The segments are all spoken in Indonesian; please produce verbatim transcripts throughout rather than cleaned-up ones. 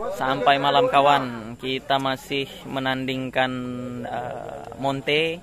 Sampai malam kawan, kita masih menandingkan uh, Monte.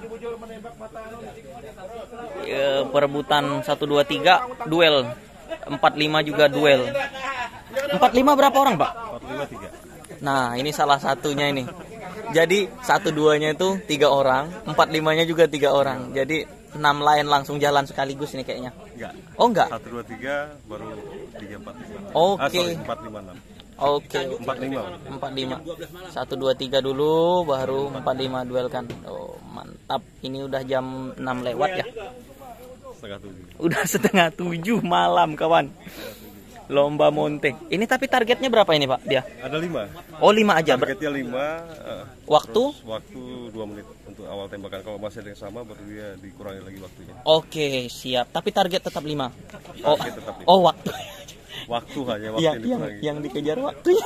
Uh, perebutan satu dua tiga duel. empat lima juga duel. empat lima berapa orang, Pak? empat lima tiga. Nah, ini salah satunya ini. Jadi satu duanya itu tiga orang, empat limanya juga tiga orang. Jadi enam lain langsung jalan sekaligus ini kayaknya. Enggak. Oh enggak. satu dua tiga baru tiga empat lima. Oke. Ah, sorry, empat lima enam. Oke. empat lima. empat lima. satu dua tiga dulu baru empat lima duel kan. Oh, mantap. Ini udah jam enam lewat ya. Setengah tujuh. Udah setengah tujuh malam kawan. Lomba Monte. Ini tapi targetnya berapa ini Pak dia? Ada lima. Oh lima aja. Targetnya lima. Uh, waktu? Waktu dua menit untuk awal tembakan. Kalau masih ada yang sama baru dia dikurangi lagi waktunya. Oke siap. Tapi target tetap lima. Oh, tetap lima. oh waktu. Waktu hanya waktu Ya, yang yang, dikurangi. yang dikejar waktunya.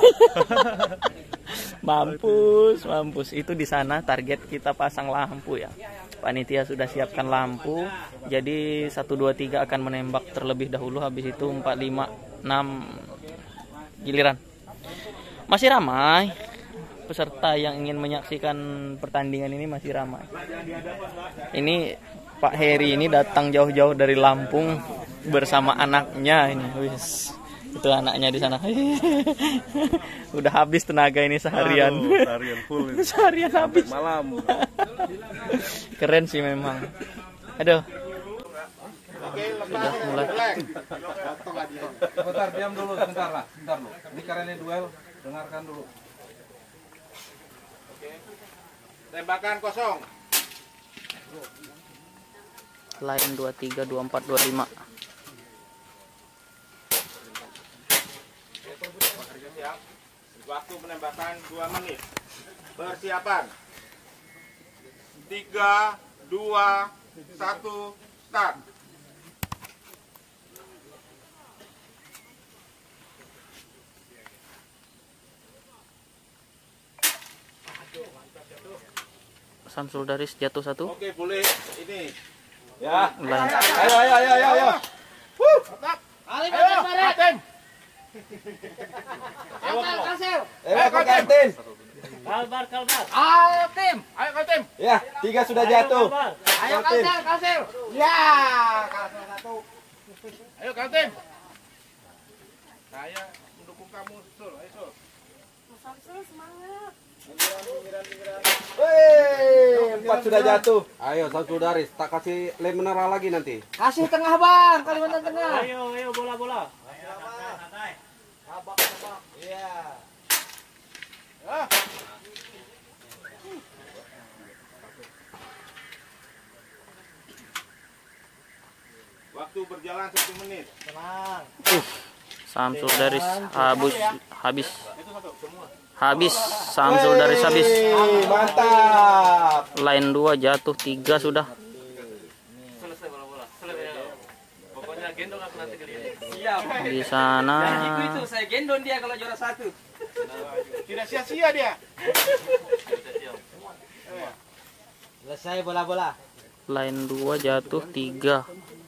Mampus, mampus. Itu di sana target kita pasang lampu ya. Panitia sudah siapkan lampu. Jadi satu dua tiga akan menembak terlebih dahulu. Habis itu empat lima enam giliran. Masih ramai. Peserta yang ingin menyaksikan pertandingan ini masih ramai. Ini Pak Heri ini datang jauh-jauh dari Lampung bersama anaknya ini. Wis. Itu anaknya di sana. Udah habis tenaga ini seharian. Aduh, seharian full ini. Seharian habis. Malam. Keren sih memang. Aduh. Sudah mulai. Sebentar, diam dulu, sebentar lah, sebentar lu. Ini karena ini duel, dengarkan dulu. Tembakan kosong. Lain dua tiga dua empat dua lima. Waktu penembakan dua menit. Persiapan. tiga, dua, satu, start. Samsul Daris jatuh satu. Oke, boleh ini. Ya. Lain. Ayo, ayo, ayo, ayo, ayo. Wuh. Ayo, Kapten. Ayo, Kapten. Kalbar, kalbar. Ayo, tim. Ayo, Kapten. Ya, tiga sudah jatuh. Ayo, Kapten, Kapten. Ya, Kapten satu. Ayo, Kapten. Saya mendukung kamu, Sul. Ayo, Sul. Samsul semangat. Hei, empat sudah jatuh. Ayo, Samsul Daris, tak kasih lem mineral lagi nanti. Kasih tengah bang, Kalimantan Tengah. Ayo, ayo bola bola. Iya. Ah. Waktu berjalan satu menit. Tenang. Uh, Samsul Daris habis habis. Habis Samsul Daris habis. Hei, mantap. Lain dua jatuh tiga sudah. Selesai bola-bola. Selesai. Pokoknya gendong aku nanti kalian. Siap. Di sana. Itu saya gendong dia kalau juara satu. Tidak sia-sia dia. Selesai bola-bola. Lain dua jatuh tiga.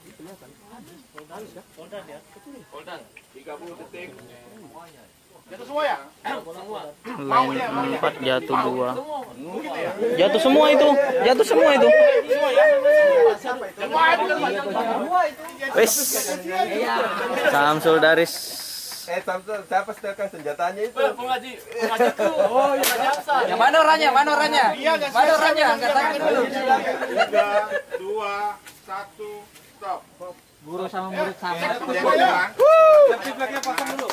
Holdan. tiga puluh detik. Jatuh semua ya? Lain empat jatuh dua. Jatuh semua itu. Jatuh semua itu. Wis. Samsul Daris. Eh, Samsul, siapa setelkan senjatanya itu? Pengaji. Pengaji tuh. Oh, ya. Yang mana orangnya? Mana orangnya? Mana orangnya? Angkat tangan dulu. tiga, dua, satu, stop. Guru sama murid sama. Sertifikatnya pasang dulu.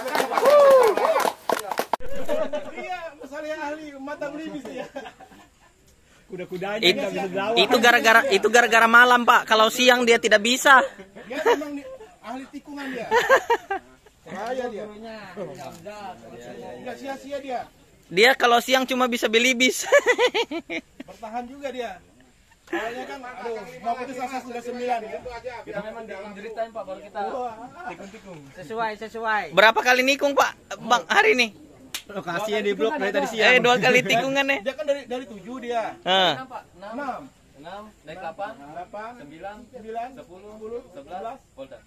Iya, misalnya ahli mata belibis ya. Kuda-kudanya It, itu gara-gara itu gara-gara malam Pak. Kalau siang dia tidak bisa. Dia memang ahli tikungan dia. Bahaya dia. Enggak sia-sia dia. Dia kalau siang cuma bisa belibis. Bertahan juga dia. Soalnya kan, aduh, mau putus asa sudah sembilan ya. Kita memang diceritain Pak baru kita Tikung-tikung. Sesuai, sesuai. Berapa kali nikung Pak Bang hari ini? Lokasinya di blok dari tadi siang. Eh dua kali tikungan nih. Dia kan dari dari tujuh dia. Heeh. Enam. enam, naik delapan, delapan, sembilan, sembilan, sepuluh, sebelas, Polda.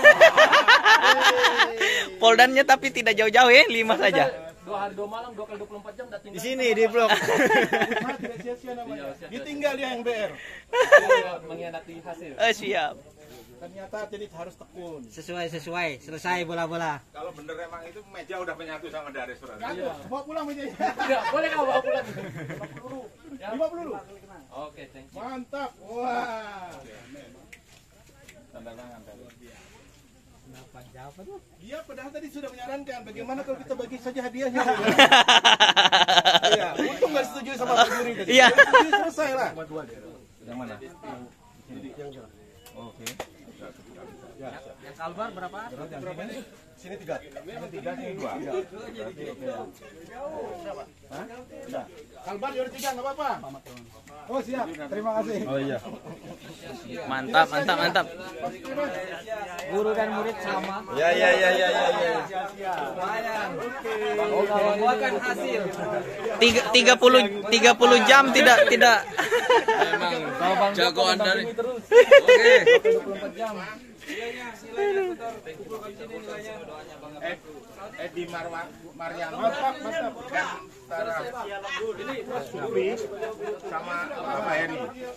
Poldannya tapi tidak jauh-jauh ya, lima saja. Dua hari dua malam, dua kali dua puluh empat jam. Di sini di blok. Tidak sia-sia namanya. Ditinggal dia yang B R. Mengkhianati hasil. Eh, siap. Ternyata jadi harus tekun. Sesuai sesuai, selesai bola-bola. Kalau bener emang itu meja udah menyatu sama Dares berarti. Iya. Bawa pulang mejanya. Tidak, boleh kau bawa pulang. lima puluh. Oke, thank you. Mantap. Wah. Tanda tangan tadi. Dia padahal tadi sudah menyarankan bagaimana kalau kita bagi saja hadiahnya. Iya, untung nggak setuju sama Pak Juri tadi. Iya. Setuju, selesai lah. Yang mana? Oke. Yang Kalbar berapa? Sini tiga. Sini tiga, sini dua. Kalbar juara tiga, nggak apa-apa. Oh siap, terima kasih. Oh iya. Mantap, mantap, mantap. Guru dan murid sama. Ya ya ya ya ya. Buahkan hasil. Tiga, tiga puluh tiga puluh jam tidak tidak. Memang jagoan dari. Oke. dua puluh empat jam. Edi Marwan Mariam Mantap, mantap. antara Supi sama Bapak Heri.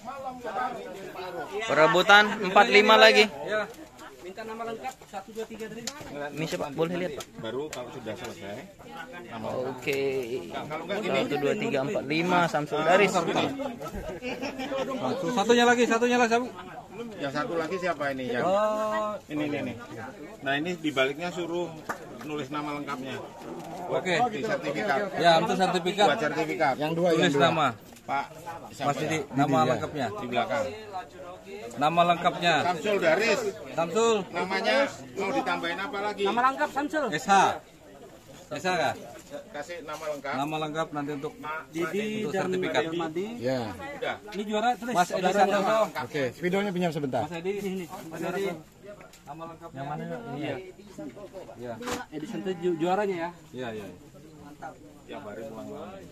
Perebutan empat lima lagi. Minta nama lengkap satu dua tiga tadi. Ini siapa? Boleh lihat, Pak? Baru kalau sudah selesai. Oke. Satu dua tiga empat lima Samsul Daris. Satunya lagi, satunya lagi. Yang satu lagi siapa ini? Yang ini ini ini. Nah ini dibaliknya suruh nulis nama lengkapnya. Oke. Di sertifikat. Ya, untuk sertifikat. Buat sertifikat. Yang dua, Tulis nama. Pak. Mas Didi, nama lengkapnya. Di belakang. Nama lengkapnya. Samsul Daris. Samsul. Namanya mau ditambahin apa lagi? Nama lengkap Samsul. S H. S H kah? Kasih nama lengkap. Nama lengkap nanti untuk Didi untuk dan sertifikat. Madi. Ya. Udah. Ini juara tulis. Mas Edi Santoso. Oke, spidolnya pinjam sebentar. Mas Edi. Ini. Mas Edi. Nama lengkapnya. Yang mana? Iya. Iya. Edi Santoso ju- juaranya ya. Iya, iya. Yang baru pulang.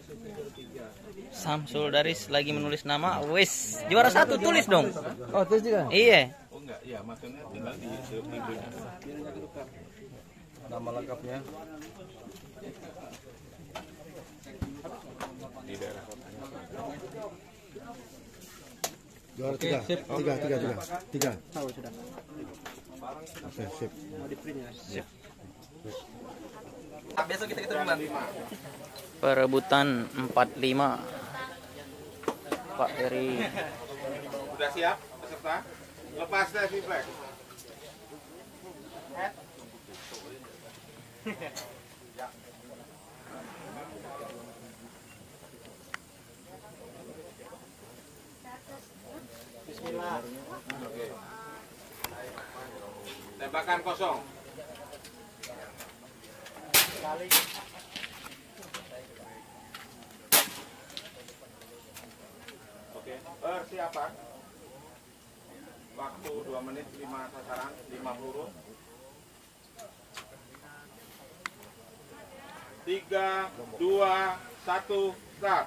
Samsul Daris lagi menulis nama. Wis, juara satu tulis dong. Oh, tulis juga. Iya. Oh enggak, ya maksudnya tinggal di videonya. Nama lengkapnya. Di daerah kotanya. Juara tiga, sip. tiga, tiga, tiga, tiga. Tahu sudah. Oke, sip. Mau di print ya. Besok kita ketemu nanti. Perebutan empat lima. Pak Heri. Udah siap peserta? Lepas deh si flag. Bismillah. Oke. Tembakan kosong. Oke, persiapan. Waktu dua menit lima sasaran, lima peluru. tiga, dua, satu, start.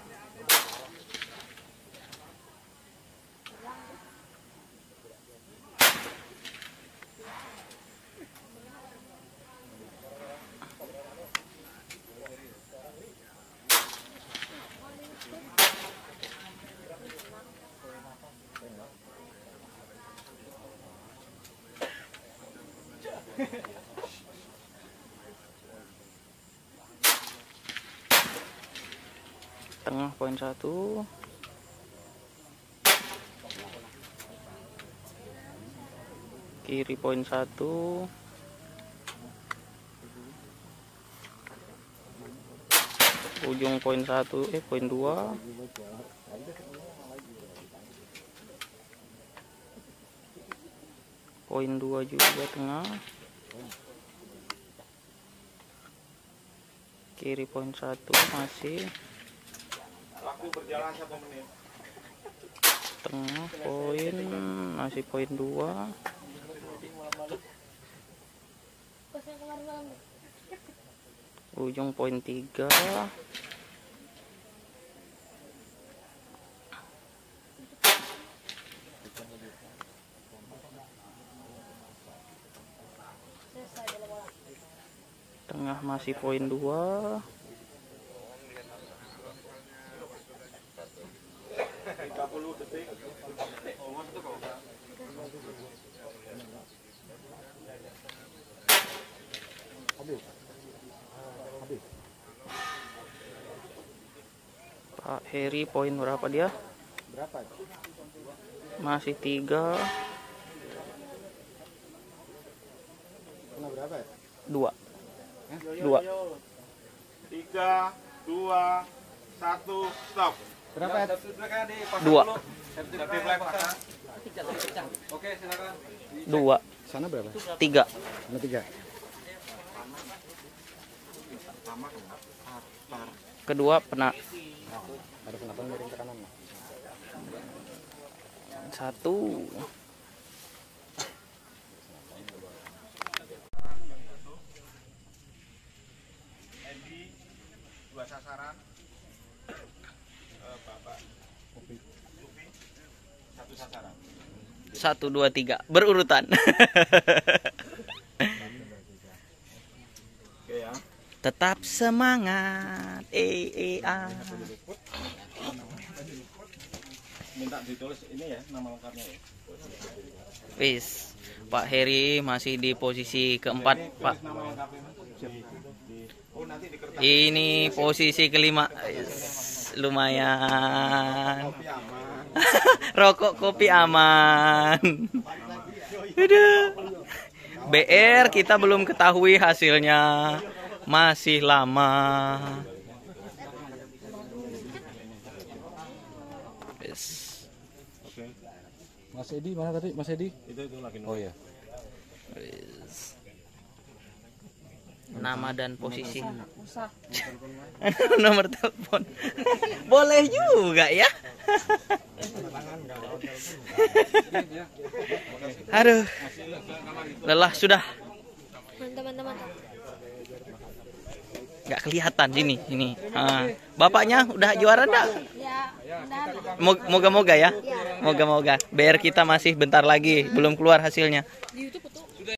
Tengah poin satu. Kiri poin satu. Ujung poin satu, eh poin dua. Poin dua juga tengah. Kiri poin satu masih. Waktu berjalan satu menit. Tengah poin masih poin dua. Ujung poin tiga. Masih poin dua. Pak Heri poin berapa dia? Berapa? Masih tiga. Kena berapa ya? Dua. Dua. Tiga, dua, satu, stop. Berapa ya? Dua. Oke, silakan. Dua. Sana berapa? Tiga. Sana tiga. Kedua pena. Ada kenapa miring ke kanan? Satu. Dua sasaran. Eh, Bapak. Kopi. Satu sasaran. Satu, dua, tiga. Berurutan. Oke ya. Tetap semangat. Eh, eh, ah. Minta ditulis ini ya nama lengkapnya ya. Wis, Pak Heri masih di posisi keempat, Pak. Nama lengkapnya. Oh, nanti di kertas. Ini posisi kelima. Wis, lumayan. Kopi aman. Rokok kopi aman. Aduh. B R kita belum ketahui hasilnya. Masih lama. Oke. Mas Edi mana tadi? Mas Edi? Itu itu lagi. Oh ya. Nama dan posisi. Nomor telepon. Boleh juga ya. Aduh. Lelah sudah. Mantap, mantap, mantap. Nggak kelihatan sini, ini. Ah, bapaknya udah juara enggak? Ya, udah. Moga-moga ya. Moga-moga. B R kita masih bentar lagi, belum keluar hasilnya. Di YouTube